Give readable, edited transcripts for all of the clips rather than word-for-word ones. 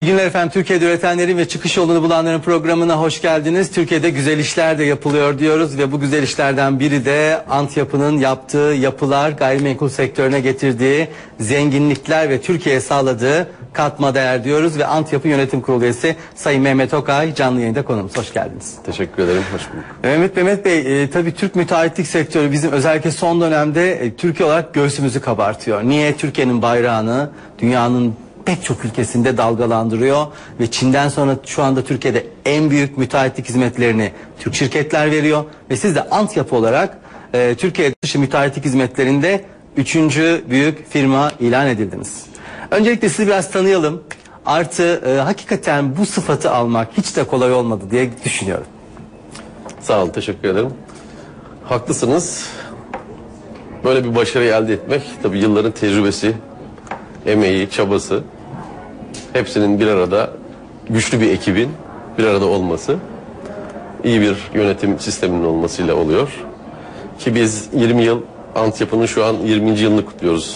İyi günler efendim. Türkiye'de üretenlerin ve çıkış yolunu bulanların programına hoş geldiniz. Türkiye'de güzel işler de yapılıyor diyoruz ve bu güzel işlerden biri de Antyapı'nın yaptığı yapılar, gayrimenkul sektörüne getirdiği zenginlikler ve Türkiye'ye sağladığı katma değer diyoruz ve Antyapı Yönetim Kurulu üyesi Sayın Mehmet Okay canlı yayında konuğumuz. Hoş geldiniz. Teşekkür ederim. Hoş bulduk. Mehmet Bey, tabii Türk müteahhitlik sektörü bizim özellikle son dönemde Türkiye olarak göğsümüzü kabartıyor. Niye? Türkiye'nin bayrağını dünyanın pek çok ülkesinde dalgalandırıyor ve Çin'den sonra şu anda Türkiye'de en büyük müteahhitlik hizmetlerini Türk şirketler veriyor ve siz de Antyapı olarak Türkiye dışı müteahhitlik hizmetlerinde 3. büyük firma ilan edildiniz. Öncelikle sizi biraz tanıyalım. Artı hakikaten bu sıfatı almak hiç de kolay olmadı diye düşünüyorum. Sağ olun, teşekkür ederim. Haklısınız. Böyle bir başarıyı elde etmek tabii yılların tecrübesi, emeği, çabası, hepsinin bir arada, güçlü bir ekibin bir arada olması, iyi bir yönetim sisteminin olmasıyla oluyor. Ki biz 20 yıl, Antyapı'nın şu an 20. yılını kutluyoruz.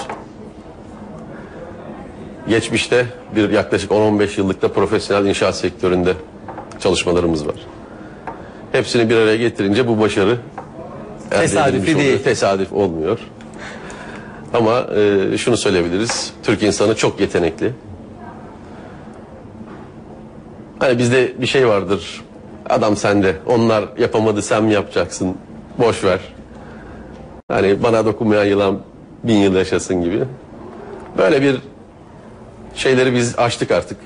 Geçmişte bir yaklaşık 10-15 yıllık da profesyonel inşaat sektöründe çalışmalarımız var. Hepsini bir araya getirince bu başarı tesadüfi değil. Tesadüf olmuyor. Ama şunu söyleyebiliriz. Türk insanı çok yetenekli. Hani bizde bir şey vardır. Adam sende. Onlar yapamadı, sen mi yapacaksın? Boş ver. Hani bana dokunmayan yılan 1000 yıl yaşasın gibi. Böyle bir şeyleri biz aştık artık.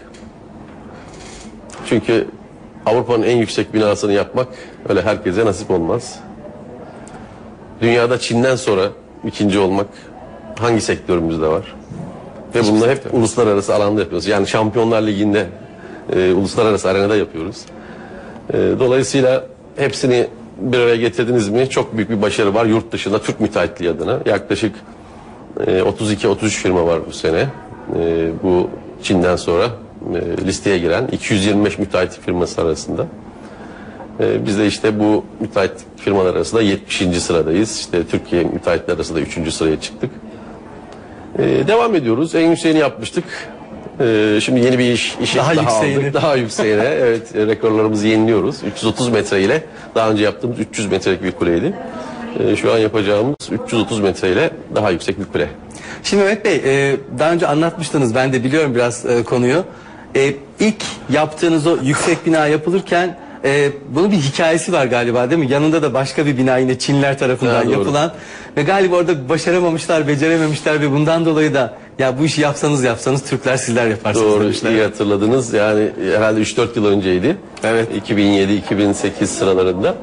Çünkü Avrupa'nın en yüksek binasını yapmak öyle herkese nasip olmaz. Dünyada Çin'den sonra ikinci olmak hangi sektörümüzde var? Ve bunu hep uluslararası alanda yapıyoruz. Yani Şampiyonlar Ligi'nde uluslararası arenada yapıyoruz. Dolayısıyla hepsini bir araya getirdiniz mi çok büyük bir başarı var yurt dışında Türk müteahhitliği adına. Yaklaşık 32-33 firma var bu sene. Bu Çin'den sonra listeye giren 225 müteahhitlik firması arasında. Biz de işte bu müteahhitlik firmalar arasında 70. sıradayız. İşte Türkiye müteahhitler arasında 3. sıraya çıktık. Devam ediyoruz. En yükseğini yapmıştık. Şimdi yeni bir işi daha aldık. Daha yükseğine. Evet, rekorlarımızı yeniliyoruz. 330 metre ile daha önce yaptığımız 300 metrelik bir kuleydi. Şu an yapacağımız 330 metre ile daha yüksek bir kule. Şimdi Mehmet Bey, daha önce anlatmıştınız, ben de biliyorum biraz konuyu. İlk yaptığınız o yüksek bina yapılırken bunun bir hikayesi var galiba, değil mi? Yanında da başka bir bina yine Çinliler tarafından yapılan ve galiba orada başaramamışlar, becerememişler ve bundan dolayı da ya bu işi yapsanız Türkler sizler yaparsınız doğru, demişler. iyi hatırladınız. Yani herhalde 3-4 yıl önceydi. Evet. 2007-2008 sıralarında.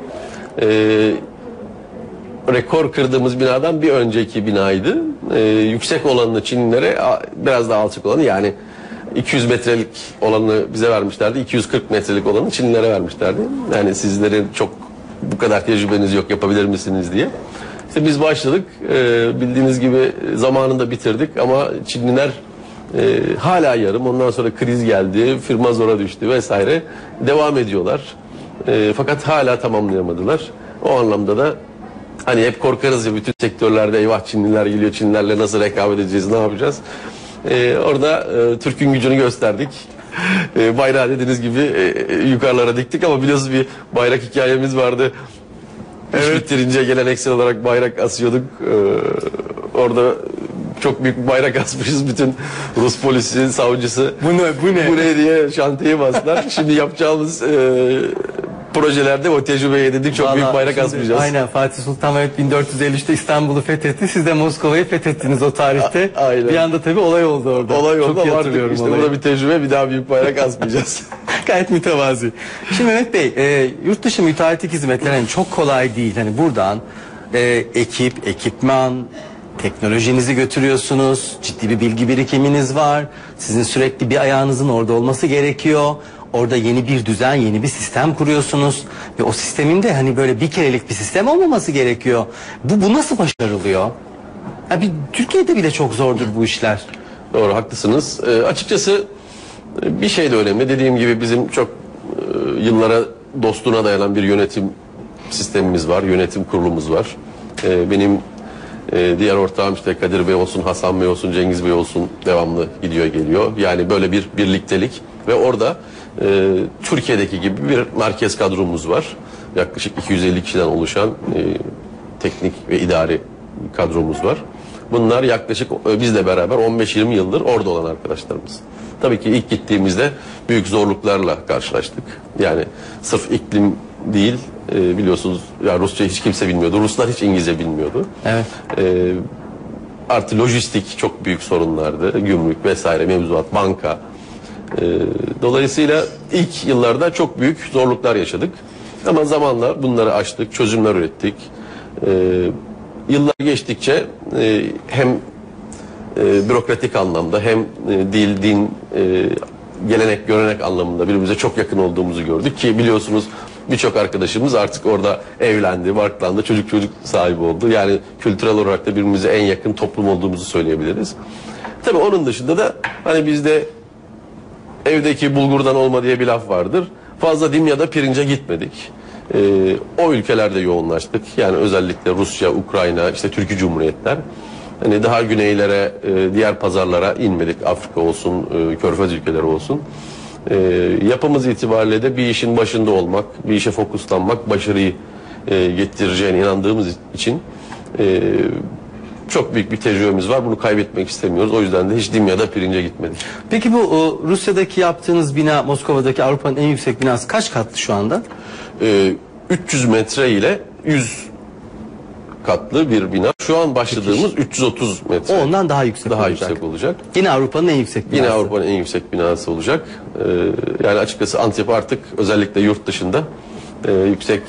Rekor kırdığımız binadan bir önceki binaydı. Yüksek olanını Çinlilere, biraz daha alçak olanı, yani 200 metrelik olanı bize vermişlerdi. 240 metrelik olanı Çinlilere vermişlerdi. Yani sizlerin çok bu kadar tecrübeniz yok, yapabilir misiniz diye. İşte biz başladık. Bildiğiniz gibi zamanında bitirdik ama Çinliler hala yarım. Ondan sonra kriz geldi, firma zora düştü vesaire. Devam ediyorlar. Fakat hala tamamlayamadılar. O anlamda da hani hep korkarız ya bütün sektörlerde, eyvah Çinliler geliyor, Çinlilerle nasıl rekabet edeceğiz, ne yapacağız? Orada Türk'ün gücünü gösterdik. Bayrağı dediğiniz gibi yukarılara diktik ama biliyorsunuz bir bayrak hikayemiz vardı. İş bitirince geleneksel olarak bayrak asıyorduk. Orada çok büyük bir bayrak asmışız. Bütün Rus polisi, savcısı bu ne diye şantiye bastılar. Şimdi yapacağımız projelerde o tecrübeyi edindik. Çok büyük bayrak asmayacağız. Aynen, Fatih Sultan Mehmet 1453'te İstanbul'u fethetti. Siz de Moskova'yı fethettiniz o tarihte. Aynen. Bir anda tabii olay oldu orada. Olay oldu ama artık işte burada bir tecrübe, bir daha büyük bayrak asmayacağız. Gayet mütevazi. Şimdi Mehmet Bey, yurt dışı müteahhitlik hizmetleri hani çok kolay değil. Hani buradan ekipman, teknolojinizi götürüyorsunuz. Ciddi bir bilgi birikiminiz var. Sizin sürekli bir ayağınızın orada olması gerekiyor. Orada yeni bir düzen, yeni bir sistem kuruyorsunuz. Ve o sistemin de hani böyle bir kerelik bir sistem olmaması gerekiyor. Bu nasıl başarılıyor? Türkiye'de bile çok zordur bu işler. Doğru, haklısınız. Açıkçası bir şey de önemli. Dediğim gibi bizim çok yıllara dostluğuna dayanan bir yönetim sistemimiz var. Yönetim kurulumuz var. Benim diğer ortağım işte Kadir Bey olsun, Hasan Bey olsun, Cengiz Bey olsun devamlı gidiyor geliyor. Yani böyle bir birliktelik. Ve orada Türkiye'deki gibi bir merkez kadromuz var. Yaklaşık 250 kişiden oluşan teknik ve idari kadromuz var. Bunlar yaklaşık bizle beraber 15-20 yıldır orada olan arkadaşlarımız. Tabii ki ilk gittiğimizde büyük zorluklarla karşılaştık. Yani sırf iklim değil, biliyorsunuz ya Rusça hiç kimse bilmiyordu. Ruslar hiç İngilizce bilmiyordu. Evet. Artı lojistik çok büyük sorunlardı. Gümrük vesaire, mevzuat, banka. Dolayısıyla ilk yıllarda çok büyük zorluklar yaşadık. Ama zamanla bunları aştık, çözümler ürettik. Yıllar geçtikçe hem bürokratik anlamda hem dil, din, gelenek, görenek anlamında birbirimize çok yakın olduğumuzu gördük ki biliyorsunuz birçok arkadaşımız artık orada evlendi, barklandı, çocuk sahibi oldu. Yani kültürel olarak da birbirimize en yakın toplum olduğumuzu söyleyebiliriz. Tabii onun dışında da hani bizde evdeki bulgurdan olma diye bir laf vardır. Fazla dimyada pirince gitmedik. O ülkelerde yoğunlaştık. Yani özellikle Rusya, Ukrayna, işte Türkiye Cumhuriyetler. Hani daha güneylere, diğer pazarlara inmedik. Afrika olsun, Körfez ülkeleri olsun. Yapımız itibariyle de bir işin başında olmak, bir işe fokuslanmak, başarıyı getireceğine inandığımız için çok büyük bir tecrübemiz var. Bunu kaybetmek istemiyoruz. O yüzden de hiç dimyada pirince gitmedik. Peki bu Rusya'daki yaptığınız bina, Moskova'daki Avrupa'nın en yüksek binası kaç katlı şu anda? 300 metre ile 100 katlı bir bina. Şu an başladığımız 330 metre. O ondan daha yüksek daha olacak. yüksek olacak. Yine Avrupa'nın en yüksek binası. Yine Avrupa'nın en yüksek binası olacak. Yani açıkçası Antep artık özellikle yurt dışında yüksek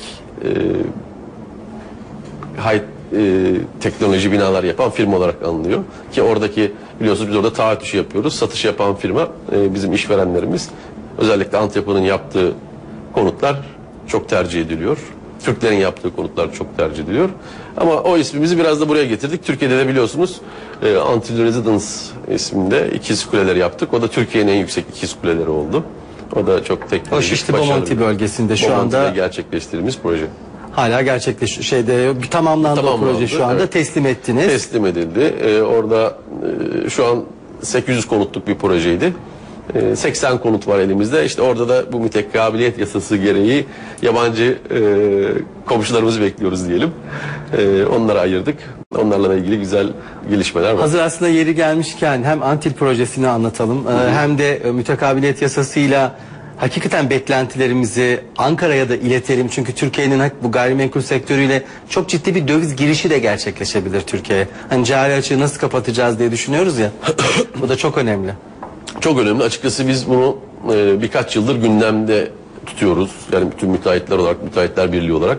high teknoloji binalar yapan firma olarak anılıyor. Ki oradaki biliyorsunuz biz orada taahhüt işi yapıyoruz. Satış yapan firma bizim işverenlerimiz. Özellikle Antep'in yaptığı konutlar çok tercih ediliyor. Türklerin yaptığı konutlar çok tercih ediliyor. Ama o ismimizi biraz da buraya getirdik. Türkiye'de de biliyorsunuz Antil Residence isminde ikiz kuleler yaptık. O da Türkiye'nin en yüksek ikiz kuleleri oldu. O da çok teknolojik, o Şişli Bomonti bölgesinde şu anda gerçekleştirdiğimiz proje. Hala tamamlandı o proje şu anda, evet. Teslim ettiniz. Teslim edildi. Orada şu an 800 konutluk bir projeydi. 80 konut var elimizde. İşte orada da bu mütekkabiliyet yasası gereği yabancı komşularımızı bekliyoruz diyelim. Onları ayırdık. Onlarla da ilgili güzel gelişmeler var. Hazır aslında yeri gelmişken hem Antil projesini anlatalım, hem de mütekkabiliyet yasasıyla hakikaten beklentilerimizi Ankara'ya da iletelim. Çünkü Türkiye'nin bu gayrimenkul sektörüyle çok ciddi bir döviz girişi de gerçekleşebilir Türkiye'ye. Hani cari açığı nasıl kapatacağız diye düşünüyoruz ya. Bu da çok önemli. Çok önemli. Açıkçası biz bunu birkaç yıldır gündemde tutuyoruz. Yani bütün müteahhitler olarak, Müteahhitler Birliği olarak.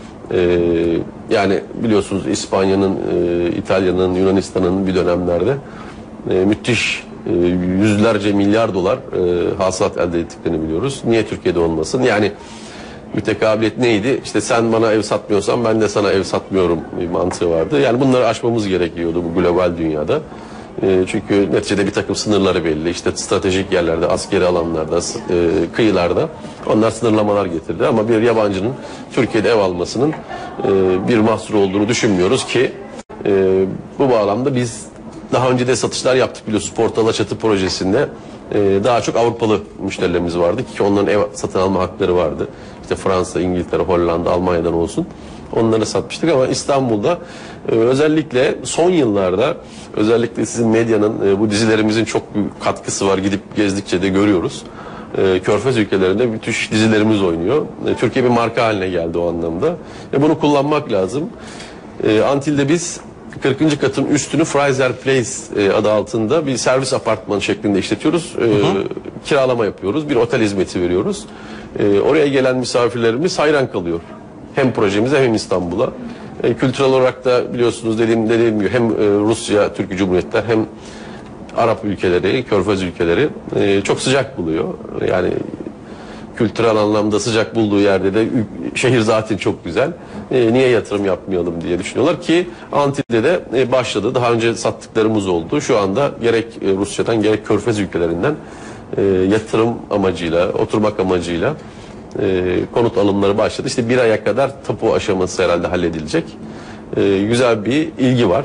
Yani biliyorsunuz İspanya'nın, İtalya'nın, Yunanistan'ın bir dönemlerde müthiş yüzlerce milyar dolar hasılat elde ettiklerini biliyoruz. Niye Türkiye'de olmasın? Yani mütekkabiliyet neydi? İşte sen bana ev satmıyorsan ben de sana ev satmıyorum bir mantığı vardı. Yani bunları aşmamız gerekiyordu bu global dünyada. Çünkü neticede bir takım sınırları belli. İşte stratejik yerlerde, askeri alanlarda, kıyılarda onlar sınırlamalar getirdi. Ama bir yabancının Türkiye'de ev almasının bir mahsur olduğunu düşünmüyoruz ki bu bağlamda biz daha önce de satışlar yaptık biliyorsunuz. Portal Alaçatı projesinde daha çok Avrupalı müşterilerimiz vardı ki onların ev satın alma hakları vardı. İşte Fransa, İngiltere, Hollanda, Almanya'dan olsun. Onları satmıştık ama İstanbul'da özellikle son yıllarda özellikle sizin medyanın bu dizilerimizin çok büyük katkısı var. Gidip gezdikçe de görüyoruz. Körfez ülkelerinde müthiş dizilerimiz oynuyor. Türkiye bir marka haline geldi o anlamda. Bunu kullanmak lazım. Antil'de biz 40. katın üstünü Fraser Place adı altında bir servis apartmanı şeklinde işletiyoruz. Kiralama yapıyoruz. Bir otel hizmeti veriyoruz. Oraya gelen misafirlerimiz hayran kalıyor. Hem projemize hem İstanbul'a. Kültürel olarak da biliyorsunuz dediğim gibi hem Rusya, Türkiye Cumhuriyetler hem Arap ülkeleri, Körfez ülkeleri çok sıcak buluyor. Yani kültürel anlamda sıcak bulduğu yerde de şehir zaten çok güzel. Niye yatırım yapmayalım diye düşünüyorlar ki Antil'de de başladı. Daha önce sattıklarımız oldu. Şu anda gerek Rusya'dan gerek Körfez ülkelerinden yatırım amacıyla, oturmak amacıyla konut alımları başladı. İşte bir aya kadar tapu aşaması herhalde halledilecek. Güzel bir ilgi var.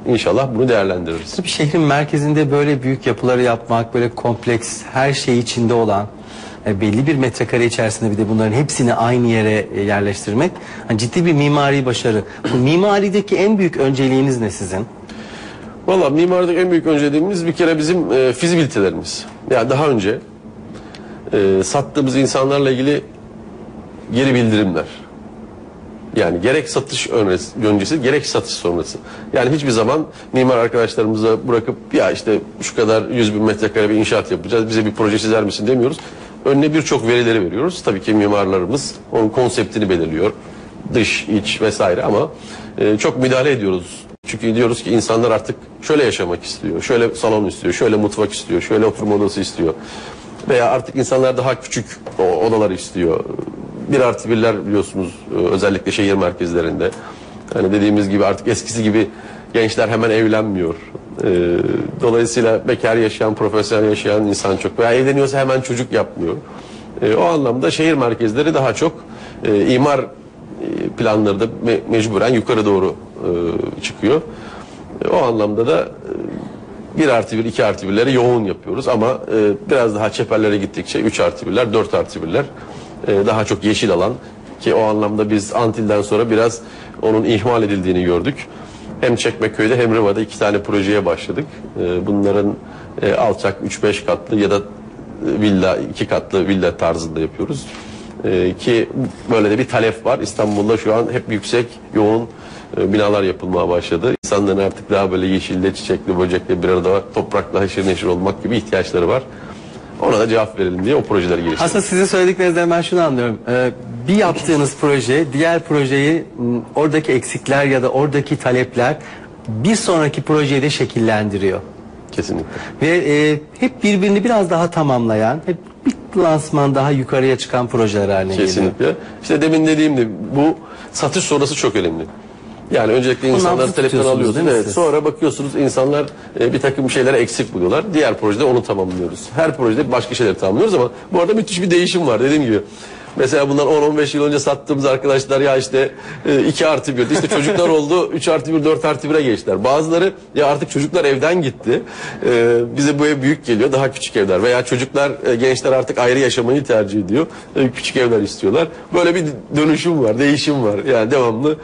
İnşallah bunu değerlendiririz. Bir şehrin merkezinde böyle büyük yapıları yapmak, böyle kompleks, her şey içinde olan, belli bir metrekare içerisinde bir de bunların hepsini aynı yere yerleştirmek hani ciddi bir mimari başarı. Bu mimarideki en büyük önceliğiniz ne sizin? Valla mimarideki en büyük önceliğimiz bir kere bizim fizibilitelerimiz. Yani daha önce sattığımız insanlarla ilgili geri bildirimler. Yani gerek satış öncesi gerek satış sonrası. Yani hiçbir zaman mimar arkadaşlarımıza bırakıp ya işte şu kadar 100.000 metrekare bir inşaat yapacağız, bize bir proje çizer misin demiyoruz. Önüne birçok verileri veriyoruz. Tabii ki mimarlarımız onun konseptini belirliyor. Dış, iç vesaire ama çok müdahale ediyoruz. Çünkü diyoruz ki insanlar artık şöyle yaşamak istiyor, şöyle salon istiyor, şöyle mutfak istiyor, şöyle oturma odası istiyor. Veya artık insanlar daha küçük odalar istiyor. 1+1'ler biliyorsunuz özellikle şehir merkezlerinde. Hani dediğimiz gibi artık eskisi gibi gençler hemen evlenmiyor. Dolayısıyla bekar yaşayan, profesyonel yaşayan insan çok. Veya evleniyorsa hemen çocuk yapmıyor. O anlamda şehir merkezleri daha çok imar planları da mecburen yukarı doğru çıkıyor. O anlamda da 1+1, 2+1'leri yoğun yapıyoruz ama biraz daha çeperlere gittikçe 3+1'ler, 4+1'ler daha çok yeşil alan ki o anlamda biz Antil'den sonra biraz onun ihmal edildiğini gördük. Hem Çekmeköy'de hem Riva'da 2 tane projeye başladık. Bunların alçak 3-5 katlı ya da villa 2 katlı villa tarzında yapıyoruz. Ki böyle de bir talep var. İstanbul'da şu an hep yüksek, yoğun binalar yapılmaya başladı. İnsanların artık daha böyle yeşille, çiçekli, böcekle bir arada toprakla haşır neşir olmak gibi ihtiyaçları var. Ona da cevap verelim diye o projeleri geliştirdik. Aslında sizin söylediklerinizden ben şunu anlıyorum. Bir yaptığınız proje, diğer projeyi oradaki eksikler ya da oradaki talepler bir sonraki projeyi de şekillendiriyor. Kesinlikle. Ve hep birbirini biraz daha tamamlayan, hep bir lansman daha yukarıya çıkan projeler haline geliyor. Kesinlikle. İşte demin dediğim gibi bu satış sonrası çok önemli. Yani öncelikle insanları telefondan alıyorsunuz. Evet, sonra bakıyorsunuz insanlar bir takım şeylere eksik buluyorlar. Diğer projede onu tamamlıyoruz. Her projede başka şeyleri tamamlıyoruz ama bu arada müthiş bir değişim var dediğim gibi. Mesela bundan 10-15 yıl önce sattığımız arkadaşlar ya işte 2+1 işte çocuklar oldu 3+1 4+1'e geçtiler. Bazıları ya artık çocuklar evden gitti. Bize bu ev büyük geliyor daha küçük evler veya çocuklar gençler artık ayrı yaşamayı tercih ediyor. Küçük evler istiyorlar. Böyle bir dönüşüm var değişim var yani devamlı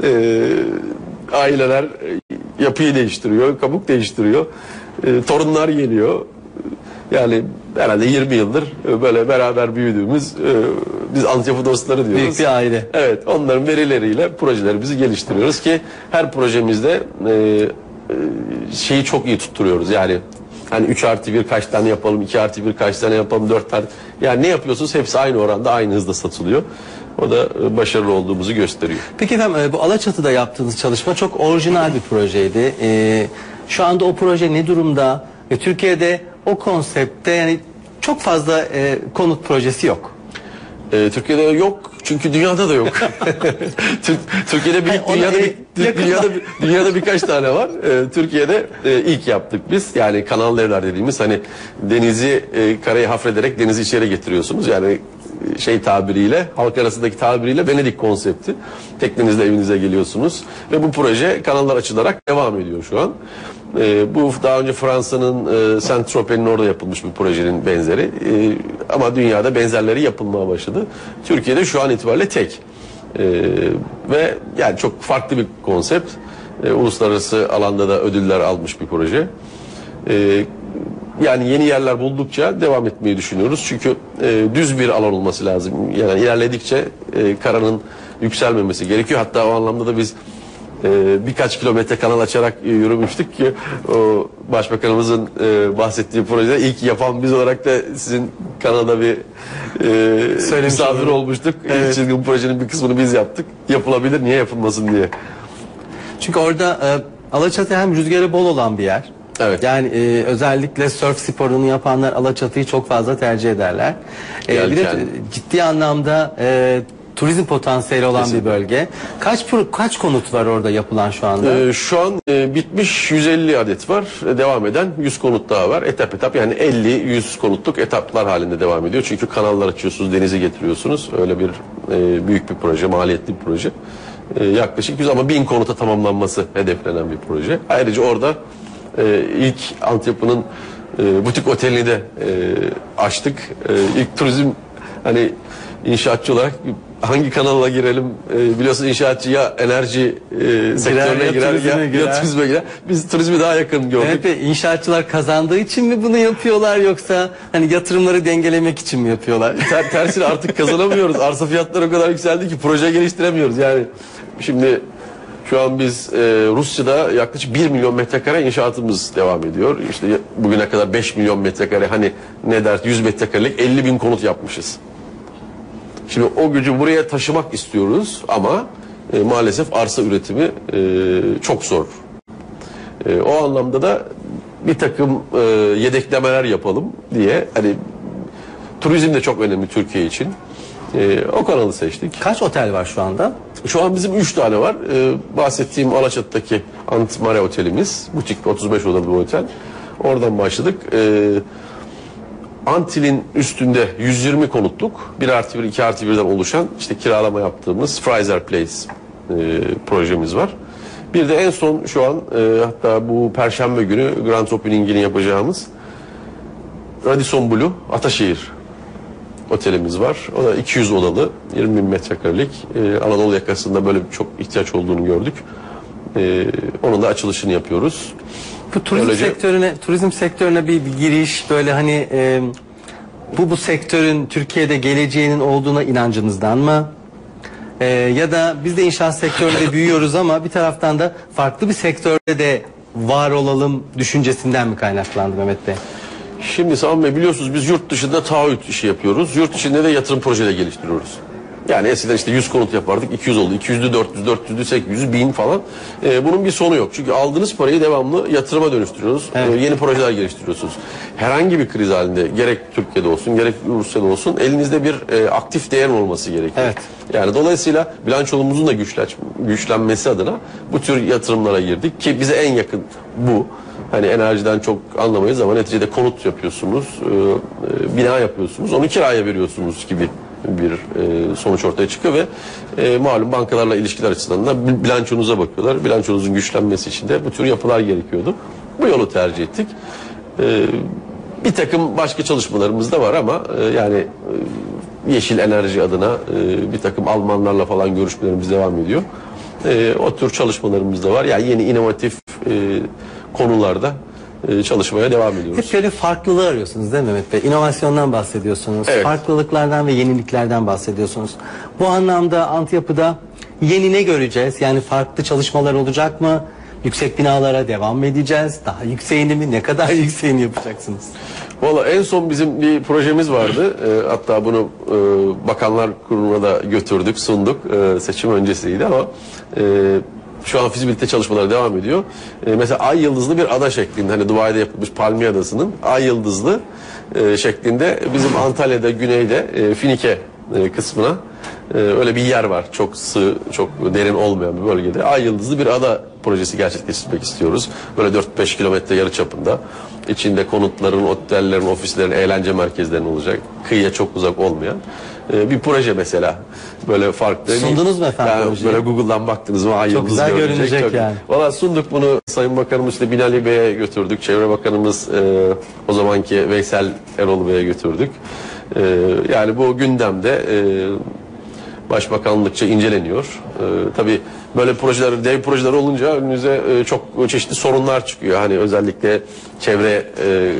aileler yapıyı değiştiriyor kabuk değiştiriyor. Torunlar geliyor. Yani herhalde 20 yıldır böyle beraber büyüdüğümüz biz altyapı dostları diyoruz. Büyük bir aile. Evet, onların verileriyle projelerimizi geliştiriyoruz ki her projemizde şeyi çok iyi tutturuyoruz. Yani hani 3+1 kaç tane yapalım, 2+1 kaç tane yapalım, 4 tane. Yani ne yapıyorsunuz hepsi aynı oranda, aynı hızda satılıyor. O da başarılı olduğumuzu gösteriyor. Peki efendim bu Alaçatı'da yaptığınız çalışma çok orijinal bir projeydi. Şu anda o proje ne durumda? Ve Türkiye'de o konseptte yani çok fazla konut projesi yok. Türkiye'de yok çünkü dünyada da yok. Türkiye'de dünyada birkaç tane var. Türkiye'de ilk yaptık biz. Yani kanallı evler dediğimiz hani denizi karaya hafrederek denizi içeri getiriyorsunuz. Yani şey tabiriyle halk arasındaki tabiriyle Venedik konsepti. Teknenizle evinize geliyorsunuz ve bu proje kanallar açılarak devam ediyor şu an. Bu daha önce Fransa'nın Saint-Tropez'in orada yapılmış bir projenin benzeri ama dünyada benzerleri yapılmaya başladı. Türkiye'de şu an itibariyle tek ve yani çok farklı bir konsept. Uluslararası alanda da ödüller almış bir proje. Yani yeni yerler buldukça devam etmeyi düşünüyoruz. Çünkü düz bir alan olması lazım. Yani ilerledikçe karanın yükselmemesi gerekiyor. Hatta o anlamda da biz birkaç kilometre kanal açarak yürümüştük ki o başbakanımızın bahsettiği projede ilk yapan biz olarak da sizin kanalda bir misafir olmuştuk. Evet. İlk çizgin projenin bir kısmını biz yaptık. Yapılabilir, niye yapılmasın diye. Çünkü orada Alaçatı hem rüzgarı bol olan bir yer. Evet. Yani özellikle surf sporunu yapanlar Alaçatı'yı çok fazla tercih ederler. Bir de ciddi anlamda turizm potansiyeli olan bir bölge. Kaç konut var orada yapılan şu anda? Şu an bitmiş 150 adet var. Devam eden 100 konut daha var. Etap etap yani 50-100 konutluk etaplar halinde devam ediyor. Çünkü kanallar açıyorsunuz, denizi getiriyorsunuz. Öyle bir büyük bir proje, maliyetli bir proje. Yaklaşık 100 ama 1000 konuta tamamlanması hedeflenen bir proje. Ayrıca orada ilk Antiyapı'nın butik otelini de açtık. İlk turizm, hani inşaatçı olarak hangi kanala girelim, biliyorsun inşaatçı ya enerji sektörüne ya girer turizme girer. ya turizme girer. Biz turizmi daha yakın gördük. Evet, ve inşaatçılar kazandığı için mi bunu yapıyorlar, yoksa hani yatırımları dengelemek için mi yapıyorlar? Tersine artık kazanamıyoruz. Arsa fiyatları o kadar yükseldi ki proje geliştiremiyoruz. Yani şimdi şu an biz Rusya'da yaklaşık 1 milyon metrekare inşaatımız devam ediyor. İşte bugüne kadar 5 milyon metrekare, hani ne der 100 metrekarelik 50 bin konut yapmışız. Şimdi o gücü buraya taşımak istiyoruz ama maalesef arsa üretimi çok zor. O anlamda da bir takım yedeklemeler yapalım diye, hani turizm de çok önemli Türkiye için. O kanalı seçtik. Kaç otel var şu anda? Şu an bizim 3 tane var. Bahsettiğim Alaçatı'daki Antmare otelimiz. Butik 35 odalı bir otel. Oradan başladık. Antil'in üstünde 120 konutluk 1+1, 2+1'den oluşan işte kiralama yaptığımız Fraser Place projemiz var. Bir de en son şu an hatta bu Perşembe günü Grand Opening'ini yapacağımız Radisson Blu Ataşehir otelimiz var. O da 200 odalı, 20 bin metrekarelik. Anadolu yakasında böyle çok ihtiyaç olduğunu gördük. Onun da açılışını yapıyoruz. Bu turizm sektörüne bir giriş, böyle hani bu sektörün Türkiye'de geleceğinin olduğuna inancınızdan mı? Ya da biz de inşaat sektöründe büyüyoruz ama bir taraftan da farklı bir sektörde de var olalım düşüncesinden mi kaynaklandı Mehmet Bey? Şimdi Sami Bey, biliyorsunuz biz yurt dışında taahhüt işi yapıyoruz. Yurt içinde de yatırım projeleri geliştiriyoruz. Yani eskiden işte 100 konut yapardık, 200 oldu, 200'lü 400, 400'lü 800, 1000 falan. Bunun bir sonu yok. Çünkü aldığınız parayı devamlı yatırıma dönüştürüyoruz. Evet. Yeni projeler geliştiriyorsunuz. Herhangi bir kriz halinde, gerek Türkiye'de olsun, gerek Rusya'da olsun, elinizde bir aktif değer olması gerekiyor. Evet. Yani dolayısıyla bilançomuzun da güçlenmesi adına bu tür yatırımlara girdik ki bize en yakın bu. Hani enerjiden çok anlamayız ama neticede konut yapıyorsunuz, bina yapıyorsunuz, onu kiraya veriyorsunuz gibi bir sonuç ortaya çıkıyor ve malum bankalarla ilişkiler açısından da bilançonuza bakıyorlar. Bilançonuzun güçlenmesi için de bu tür yapılar gerekiyordu. Bu yolu tercih ettik. Bir takım başka çalışmalarımız da var ama yani yeşil enerji adına bir takım Almanlarla falan görüşmelerimiz devam ediyor. O tür çalışmalarımız da var. Yani yeni inovatif konularda çalışmaya devam ediyoruz. Hep böyle farklılığı arıyorsunuz değil mi Mehmet Bey? İnovasyondan bahsediyorsunuz. Evet. Farklılıklardan ve yeniliklerden bahsediyorsunuz. Bu anlamda Antiyapı'da yeni ne göreceğiz? Yani farklı çalışmalar olacak mı? Yüksek binalara devam mı edeceğiz? Daha yükseğini mi? Ne kadar yükseğini yapacaksınız? Valla en son bizim bir projemiz vardı. Hatta bunu Bakanlar Kurulu'na da götürdük, sunduk. Seçim öncesiydi ama şu an fizibilite çalışmaları devam ediyor. Mesela ay yıldızlı bir ada şeklinde, hani Dubai'de yapılmış Palmiye Adası'nın ay yıldızlı şeklinde bizim Antalya'da güneyde Finike kısmına öyle bir yer var. Çok sığ, çok derin olmayan bir bölgede ay yıldızlı bir ada projesi gerçekleştirmek istiyoruz. Böyle 4-5 kilometre yarıçapında. İçinde konutların, otellerin, ofislerin, eğlence merkezlerinin olacak. Kıyıya çok uzak olmayan bir proje mesela. Böyle farklı. Sundunuz mu efendim Yani projeyi? böyle Google'dan baktınız mı ay yıldız güzel görünecek. görünecek yani. Valla sunduk bunu, Sayın Bakanımız işte Binali Bey'e götürdük. Çevre Bakanımız o zamanki Veysel Erol Bey'e götürdük. Yani bu gündemde Başbakanlıkça inceleniyor. Tabii böyle projeler, dev projeler olunca önünüze çok çeşitli sorunlar çıkıyor. Hani özellikle çevre,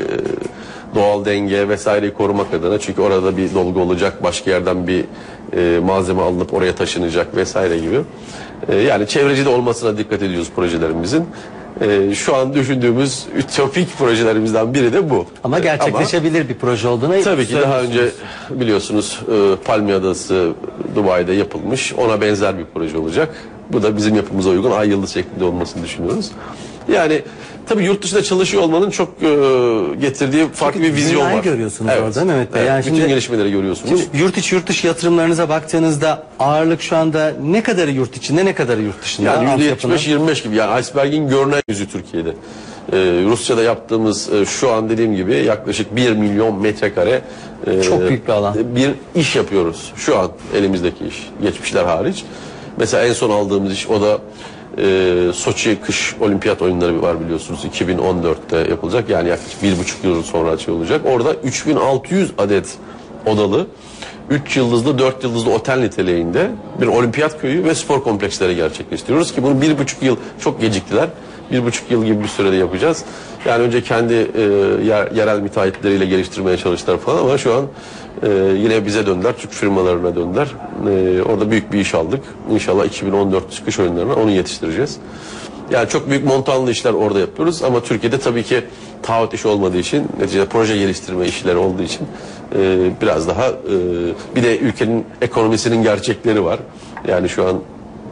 doğal denge vesaireyi korumak adına. Çünkü orada bir dolgu olacak, başka yerden bir malzeme alınıp oraya taşınacak vesaire gibi. Yani çevreci de olmasına dikkat ediyoruz projelerimizin. Şu an düşündüğümüz ütopik projelerimizden biri de bu. Ama gerçekleşebilir bir proje olduğuna tabii ki daha önce biliyorsunuz Palmiye Adası Dubai'de yapılmış. Ona benzer bir proje olacak. Bu da bizim yapımıza uygun ay yıldız şeklinde olmasını düşünüyoruz. Yani tabii yurt dışında çalışıyor olmanın çok getirdiği farklı bir vizyon dünyayı var. görüyorsunuz orada Mehmet Bey. Evet, Yani bütün şimdi- gelişmeleri görüyorsunuz. Şimdi yurt içi yurt dışı yatırımlarınıza baktığınızda ağırlık şu anda ne kadarı yurt içinde, ne kadarı yurt dışında? Yani Altyapının? %75-25 gibi, yani iceberg'in görünen yüzü Türkiye'de. Rusya'da yaptığımız şu an dediğim gibi yaklaşık 1 milyon metrekare Çok büyük bir alan. bir iş yapıyoruz şu an, elimizdeki iş, geçmişler hariç. Mesela en son aldığımız iş o da Soçi kış olimpiyat oyunları var biliyorsunuz, 2014'te yapılacak, yani yaklaşık 1,5 yıl sonra açılacak. Orada 3600 adet odalı 3 yıldızlı 4 yıldızlı otel niteliğinde bir olimpiyat köyü ve spor kompleksleri gerçekleştiriyoruz ki bunu 1,5 yıl çok geciktiler. 1,5 yıl gibi bir sürede yapacağız. Yani önce kendi yerel müteahhitleriyle geliştirmeye çalıştılar falan ama şu an yine bize döndüler, Türk firmalarına döndüler. Orada büyük bir iş aldık. İnşallah 2014 kış oyunlarına onu yetiştireceğiz. Yani çok büyük montanlı işler orada yapıyoruz ama Türkiye'de tabii ki taahhüt işi olmadığı için, neticede proje geliştirme işleri olduğu için biraz daha bir de ülkenin ekonomisinin gerçekleri var. Yani şu an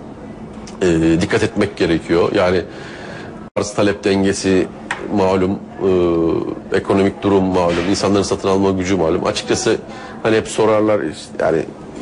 dikkat etmek gerekiyor. Yani arz talep dengesi malum, ekonomik durum malum, insanların satın alma gücü malum. Açıkçası hani hep sorarlar yani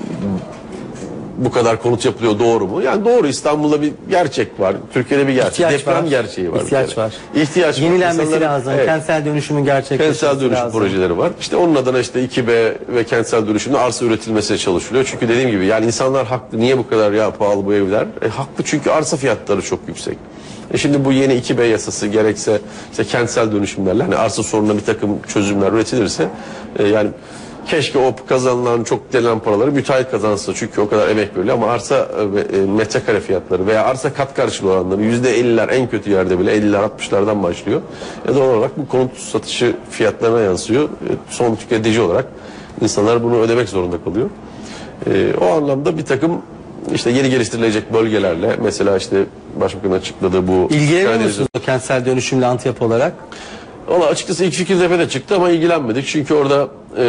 bu kadar konut yapılıyor, doğru mu? Yani doğru, İstanbul'da bir gerçek var. Türkiye'de bir gerçek. Deprem gerçeği var. İhtiyaç var. İhtiyaç var. Yenilenmesi lazım. Evet. Kentsel dönüşümün gerçekleşmesi Kentsel dönüşüm lazım. projeleri var. İşte onun adına işte 2B ve kentsel dönüşümde arsa üretilmesine çalışılıyor. Çünkü dediğim gibi yani insanlar haklı. Niye bu kadar ya pahalı bu evler? Haklı, çünkü arsa fiyatları çok yüksek. Şimdi bu yeni 2B yasası gerekse işte kentsel dönüşümlerle hani arsa sorununa bir takım çözümler üretilirse yani keşke o kazanılan çok denilen paraları müteahhit kazansa, çünkü o kadar emek veriyor ama arsa metrekare fiyatları veya arsa kat karşılığı oranları %50'ler, en kötü yerde bile 50'ler 60'lardan başlıyor. Doğal olarak bu konut satışı fiyatlarına yansıyor. Son tüketici olarak insanlar bunu ödemek zorunda kalıyor. O anlamda bir takım işte yeni geliştirilecek bölgelerle, mesela işte Başbakan'ın açıkladığı bu İlgileniyor musunuz o kentsel dönüşümle altyapı olarak? Valla açıkçası ilk Fikirtepe'de çıktı ama ilgilenmedik. Çünkü orada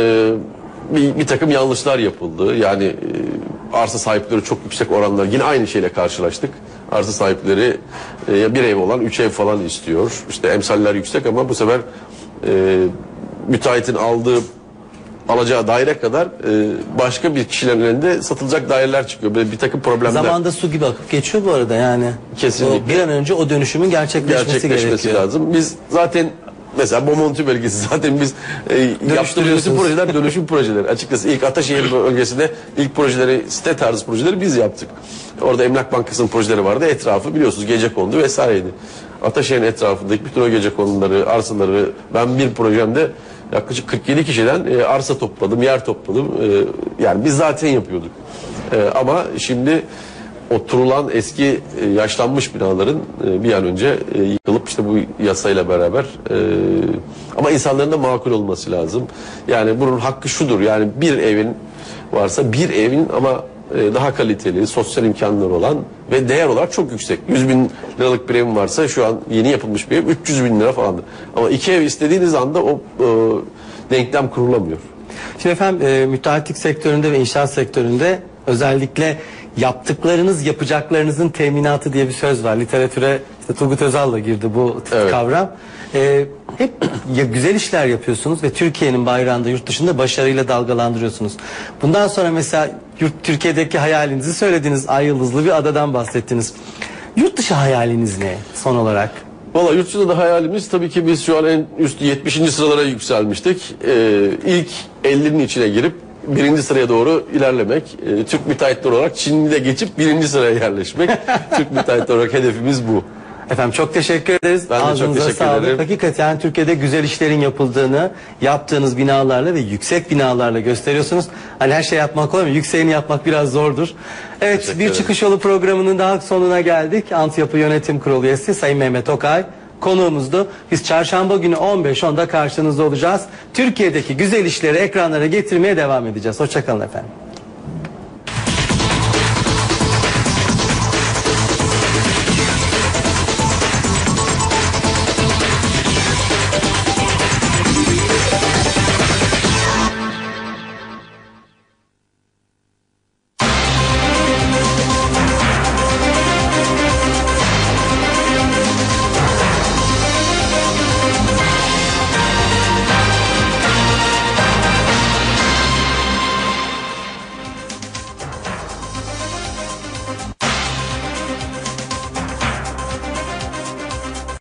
bir takım yanlışlar yapıldı. Yani arsa sahipleri çok yüksek oranlar, yine aynı şeyle karşılaştık. Arsa sahipleri bir ev olan 3 ev falan istiyor. İşte emsaller yüksek ama bu sefer müteahhitin alacağı daire kadar başka bir kişilerin elinde satılacak daireler çıkıyor. Böyle bir takım problemler. Zamanda su gibi akıp geçiyor bu arada yani. Kesinlikle. Bir an önce o dönüşümün gerçekleşmesi gerekiyor. lazım. Biz zaten mesela Bomonti bölgesi zaten biz yaptığımız bütün projeler dönüşüm projeleri. Açıkçası ilk Ataşehir bölgesinde ilk projeleri, site tarzı projeleri biz yaptık. Orada Emlak Bankası'nın projeleri vardı. Etrafı biliyorsunuz gecekondu vesaireydi. Ataşehir'in etrafındaki bütün o gecekonduları, arsaları ben bir projemde yaklaşık 47 kişiden arsa topladım, yer topladım. Yani biz zaten yapıyorduk. Ama şimdi oturulan eski yaşlanmış binaların bir an önce yıkılıp işte bu yasayla beraber ama insanların da makul olması lazım. Yani bunun hakkı şudur, yani bir evin varsa bir evin ama daha kaliteli, sosyal imkanları olan ve değer olarak çok yüksek. 100 bin liralık bir evim varsa şu an yeni yapılmış bir ev 300 bin lira falandır. Ama 2 ev istediğiniz anda o denklem kurulamıyor. Şimdi efendim müteahhitlik sektöründe ve inşaat sektöründe özellikle yapacaklarınızın teminatı diye bir söz var. Literatüre işte Turgut Özal'la girdi bu kavram. Hep güzel işler yapıyorsunuz ve Türkiye'nin bayrağını da yurt dışında başarıyla dalgalandırıyorsunuz. Bundan sonra mesela Türkiye'deki hayalinizi söylediniz. Ay yıldızlı bir adadan bahsettiniz. Yurt dışı hayaliniz ne son olarak? Valla yurt dışında da hayalimiz tabii ki biz şu an en üst 70. sıralara yükselmiştik. İlk 50'nin içine girip 1. sıraya doğru ilerlemek. Türk müteahhitler olarak Çin'de geçip 1. sıraya yerleşmek. Türk müteahhitler olarak hedefimiz bu. Efendim çok teşekkür ederiz. Ben de Ağzınıza çok teşekkür sağlık. ederim. Hakikaten Türkiye'de güzel işlerin yapıldığını yaptığınız binalarla ve yüksek binalarla gösteriyorsunuz. Hani her şey yapmak kolay mı? Yükseğini yapmak biraz zordur. Evet, Teşekkür bir ederim. çıkış yolu programının daha sonuna geldik. Altyapı Yönetim Kurulu üyesi Sayın Mehmet Okay konuğumuzdu. Biz çarşamba günü 15.10'da karşınızda olacağız. Türkiye'deki güzel işleri ekranlara getirmeye devam edeceğiz. Hoşça kalın efendim.